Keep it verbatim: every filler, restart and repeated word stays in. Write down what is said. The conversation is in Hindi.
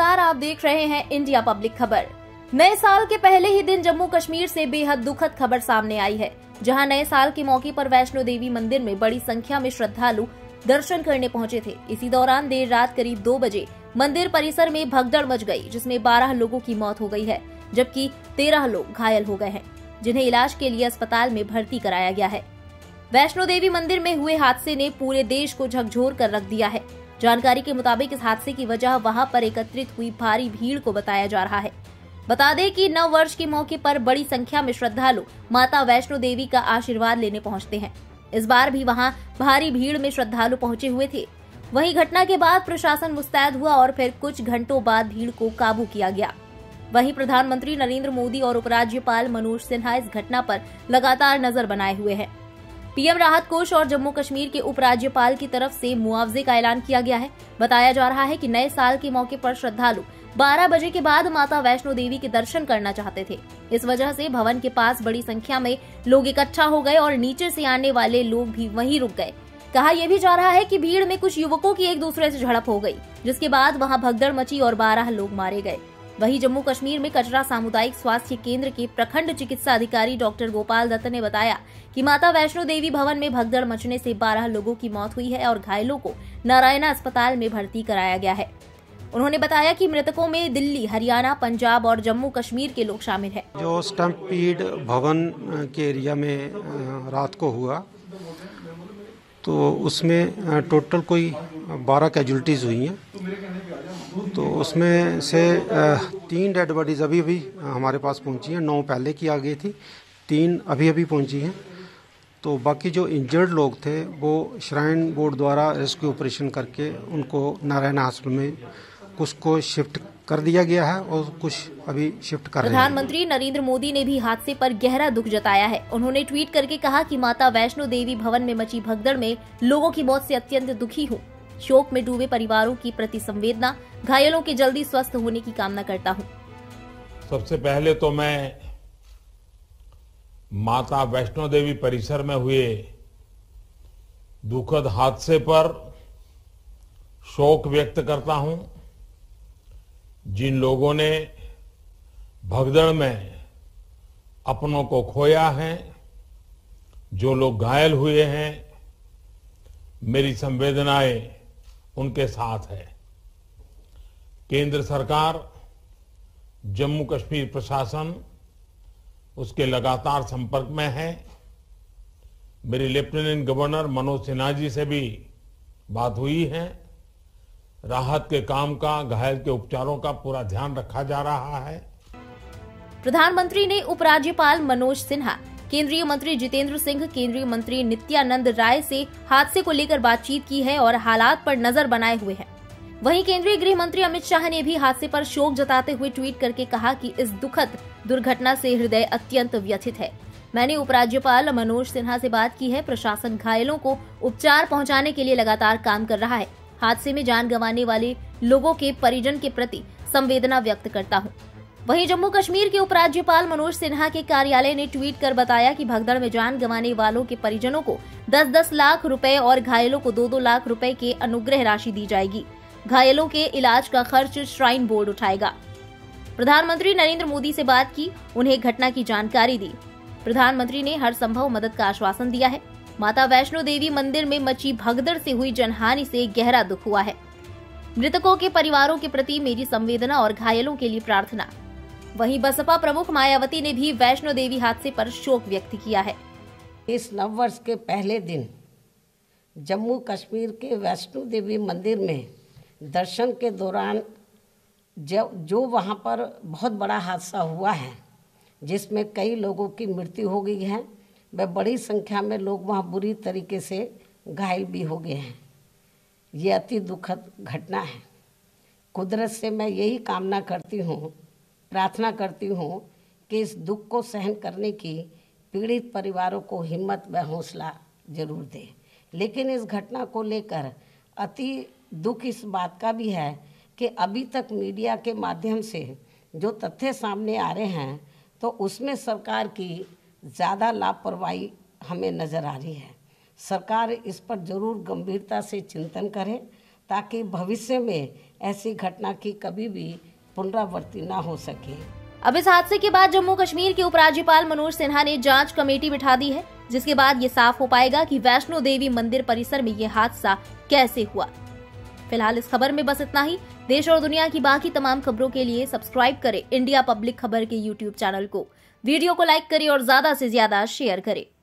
नमस्कार, आप देख रहे हैं इंडिया पब्लिक खबर। नए साल के पहले ही दिन जम्मू कश्मीर से बेहद दुखद खबर सामने आई है, जहां नए साल के मौके पर वैष्णो देवी मंदिर में बड़ी संख्या में श्रद्धालु दर्शन करने पहुंचे थे। इसी दौरान देर रात करीब दो बजे मंदिर परिसर में भगदड़ मच गई, जिसमें बारह लोगों की मौत हो गई है, जबकि तेरह लोग घायल हो गए हैं, जिन्हें इलाज के लिए अस्पताल में भर्ती कराया गया है। वैष्णो देवी मंदिर में हुए हादसे ने पूरे देश को झकझोर कर रख दिया है। जानकारी के मुताबिक इस हादसे की वजह वहां पर एकत्रित हुई भारी भीड़ को बताया जा रहा है। बता दें कि नव वर्ष के मौके पर बड़ी संख्या में श्रद्धालु माता वैष्णो देवी का आशीर्वाद लेने पहुंचते हैं। इस बार भी वहां भारी भीड़ में श्रद्धालु पहुंचे हुए थे। वहीं घटना के बाद प्रशासन मुस्तैद हुआ और फिर कुछ घंटों बाद भीड़ को काबू किया गया। वहीं प्रधानमंत्री नरेंद्र मोदी और उपराज्यपाल मनोज सिन्हा इस घटना पर लगातार नजर बनाए हुए हैं। पीएम राहत कोष और जम्मू कश्मीर के उपराज्यपाल की तरफ से मुआवजे का ऐलान किया गया है। बताया जा रहा है कि नए साल के मौके पर श्रद्धालु बारह बजे के बाद माता वैष्णो देवी के दर्शन करना चाहते थे। इस वजह से भवन के पास बड़ी संख्या में लोग इकट्ठा हो गए और नीचे से आने वाले लोग भी वहीं रुक गए। कहा यह भी जा रहा है कि भीड़ में कुछ युवकों की एक दूसरे से झड़प हो गई, जिसके बाद वहां भगदड़ मची और बारह लोग मारे गए। वहीं जम्मू कश्मीर में कटरा सामुदायिक स्वास्थ्य केंद्र के प्रखंड चिकित्सा अधिकारी डॉक्टर गोपाल दत्त ने बताया कि माता वैष्णो देवी भवन में भगदड़ मचने से बारह लोगों की मौत हुई है और घायलों को नारायणा अस्पताल में भर्ती कराया गया है। उन्होंने बताया कि मृतकों में दिल्ली, हरियाणा, पंजाब और जम्मू कश्मीर के लोग शामिल हैं। जो स्टम्पीड भवन के एरिया में रात को हुआ, तो उसमें टोटल कोई बारह कैजुअल्टीज हुई हैं। तो उसमें से तीन डेड बॉडीज अभी अभी हमारे पास पहुंची हैं। नौ पहले की आ गई थी, तीन अभी अभी पहुंची हैं। तो बाकी जो इंजर्ड लोग थे वो श्राइन बोर्ड द्वारा रेस्क्यू ऑपरेशन करके उनको नारायण हॉस्पिटल में कुछ को शिफ्ट कर दिया गया है और कुछ अभी शिफ्ट कर रहे हैं। प्रधानमंत्री नरेंद्र मोदी ने भी हादसे पर गहरा दुख जताया है। उन्होंने ट्वीट करके कहा कि माता वैष्णो देवी भवन में मची भगदड़ में लोगों की मौत से अत्यंत दुखी हूँ। शोक में डूबे परिवारों की प्रति संवेदना, घायलों के जल्दी स्वस्थ होने की कामना करता हूँ। सबसे पहले तो मैं माता वैष्णो देवी परिसर में हुए दुखद हादसे पर शोक व्यक्त करता हूं। जिन लोगों ने भगदड़ में अपनों को खोया है, जो लोग घायल हुए हैं, मेरी संवेदनाएं उनके साथ है। केंद्र सरकार, जम्मू कश्मीर प्रशासन उसके लगातार संपर्क में है। मेरी लेफ्टिनेंट गवर्नर मनोज सिन्हा जी से भी बात हुई है। राहत के काम का, घायल के उपचारों का पूरा ध्यान रखा जा रहा है। प्रधानमंत्री ने उपराज्यपाल मनोज सिन्हा, केंद्रीय मंत्री जितेंद्र सिंह, केंद्रीय मंत्री नित्यानंद राय से हादसे को लेकर बातचीत की है और हालात पर नजर बनाए हुए हैं। वहीं केंद्रीय गृह मंत्री अमित शाह ने भी हादसे पर शोक जताते हुए ट्वीट करके कहा कि इस दुखद दुर्घटना से हृदय अत्यंत व्यथित है। मैंने उपराज्यपाल मनोज सिन्हा से बात की है। प्रशासन घायलों को उपचार पहुंचाने के लिए लगातार काम कर रहा है। हादसे में जान गंवाने वाले लोगों के परिजन के प्रति संवेदना व्यक्त करता हूं। वहीं जम्मू कश्मीर के उपराज्यपाल मनोज सिन्हा के कार्यालय ने ट्वीट कर बताया कि भगदड़ में जान गंवाने वालों के परिजनों को दस दस लाख रुपए और घायलों को दो दो लाख रुपए के अनुग्रह राशि दी जाएगी। घायलों के इलाज का खर्च श्राइन बोर्ड उठाएगा। प्रधानमंत्री नरेंद्र मोदी से बात की, उन्हें घटना की जानकारी दी। प्रधानमंत्री ने हर संभव मदद का आश्वासन दिया है। माता वैष्णो देवी मंदिर में मची भगदड़ से हुई जनहानि से गहरा दुख हुआ है। मृतकों के परिवारों के प्रति मेरी संवेदना और घायलों के लिए प्रार्थना। वहीं बसपा प्रमुख मायावती ने भी वैष्णो देवी हादसे पर शोक व्यक्त किया है। इस नववर्ष के पहले दिन जम्मू कश्मीर के वैष्णो देवी मंदिर में दर्शन के दौरान जो जो वहाँ पर बहुत बड़ा हादसा हुआ है, जिसमें कई लोगों की मृत्यु हो गई है, वह बड़ी संख्या में लोग वहाँ बुरी तरीके से घायल भी हो गए हैं। ये अति दुखद घटना है। कुदरत से मैं यही कामना करती हूँ, प्रार्थना करती हूँ कि इस दुख को सहन करने की पीड़ित परिवारों को हिम्मत व हौसला जरूर दे। लेकिन इस घटना को लेकर अति दुख इस बात का भी है कि अभी तक मीडिया के माध्यम से जो तथ्य सामने आ रहे हैं, तो उसमें सरकार की ज़्यादा लापरवाही हमें नज़र आ रही है। सरकार इस पर जरूर गंभीरता से चिंतन करे ताकि भविष्य में ऐसी घटना की कभी भी पुनरावृत्ति ना हो सके। अब इस हादसे के बाद जम्मू कश्मीर के उपराज्यपाल मनोज सिन्हा ने जांच कमेटी बिठा दी है, जिसके बाद ये साफ हो पाएगा कि वैष्णो देवी मंदिर परिसर में ये हादसा कैसे हुआ। फिलहाल इस खबर में बस इतना ही। देश और दुनिया की बाकी तमाम खबरों के लिए सब्सक्राइब करें इंडिया पब्लिक खबर के यूट्यूब चैनल को। वीडियो को लाइक करें और ज्यादा से ज्यादा शेयर करें।